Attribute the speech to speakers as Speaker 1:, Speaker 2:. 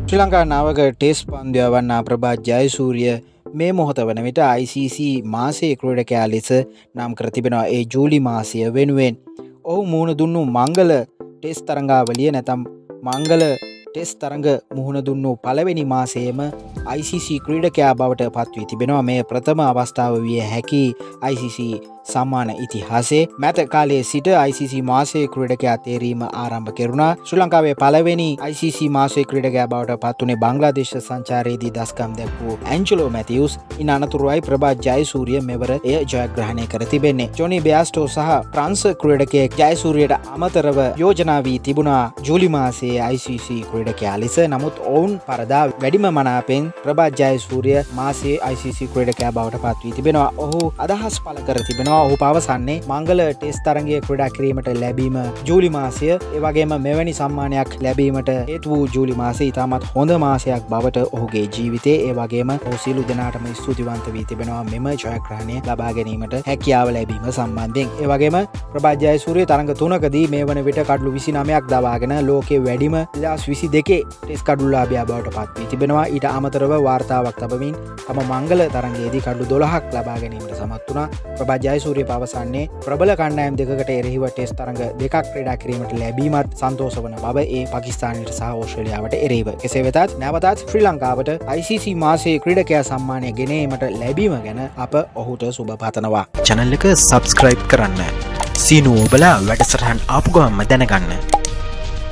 Speaker 1: ශ්‍රී Lanka නාවක test පන්දු යවන්නා ප්‍රභා ජයසූරිය මේ මොහොත වන විට ICC මාසයේ ක්‍රීඩකයා ලෙස නම් කර තිබෙනවා. ඒ ජූලි මාසය වෙනුවෙන් ඔහු මුහුණ දුන්නු මංගල ටෙස්ට් තරඟාවලිය නැතම් මංගල ටෙස්ට් තරඟ මුහුණ දුන්නු පළවෙනි මාසයේම ICC ක්‍රීඩකයා බවට පත්වී තිබෙනවා. මේ ප්‍රථම අවස්ථාව විය හැකි ICC සම්මාන ඉතිහාසයේ මෑත කාලයේ සිට ICC මාසයේ ක්‍රීඩකයා තේරීම ආරම්භ කෙරුණා. ශ්‍රී ලංකාවේ පළවෙනි ICC මාසයේ ක්‍රීඩකයා බවට පත් වුණේ බංග්ලාදේශ සංචාරයේදී දස්කම් දැක්වූ ඇන්ජලෝ මැතිව්ස්. ඉන් අනතුරුවයි ප්‍රභා ජයසූරිය මෙවර එය ජයග්‍රහණය කර තිබෙන්නේ. ජොනි බෙයාස්ටෝ සහ ප්‍රංශ ක්‍රීඩකයෙක් ජයසූරියට අමතරව යෝජනා වී තිබුණා ජූලි මාසයේ ICC ක්‍රීඩකයා ලෙස. නමුත් ඔවුන් පරදා වැඩිම මනාපෙන් ප්‍රභා ජයසූරිය මාසයේ ICC ක්‍රීඩකයා බවට පත් වී තිබෙනවා. ඔහු අදහස් පළ කර තිබෙනවා. ඔහු පවසන්නේ මංගල ටෙස්ට් තරගය ක්‍රීඩා කිරීමට ලැබීම ජූලි මාසය ඒ වගේම මෙවැනි සම්මානයක් ලැබීමට හේතු වූ ජූලි මාසය ඉතාමත් හොඳ මාසයක් බවට ඔහුගේ ජීවිතේ ඒ වගේම ඔහු සියලු දෙනාටම ස්තුතිවන්ත වී තිබෙනවා මෙම ජයග්‍රහණය ලබා ගැනීමට හැකියාව ලැබීම සම්බන්ධයෙන්. ඒ වගේම ප්‍රභා ජයසූරිය තරඟ 3කදී මේ වන විට කඩලු 29ක් දවාගෙන ලෝකයේ වැඩිම 2022 ටෙස්ට් කඩලුලාභියා බවට පත් වී තිබෙනවා. ඊට අමතරව වාර්තාවක් තබමින් තම මංගල තරඟයේදී කඩලු 12ක් ලබා ගැනීමට සමත් වුණා. ප්‍රභා ජයසූරිය පවසන්නේ ප්‍රබල කණ්ඩායම් දෙකකට එරෙහිව ටෙස්ට් තරඟ දෙකක් ක්‍රීඩා කිරීමට ලැබීමත් සන්තෝෂ වන බව ඒ පාකිස්තානයට සහ ඕස්ට්‍රේලියාවට එරෙහිව. කෙසේ වෙතත් නැවතත් ශ්‍රී ලංකාවට ICC මාසයේ ක්‍රීඩකයා සම්මානය ගෙන ඒමට ලැබීම ගැන අප ඔහුට සුබ පතනවා.
Speaker 2: channel එක subscribe කරන්න. සීනුව ඔබලා වැඩසටහන් ආපු ගමන්ම දැනගන්න.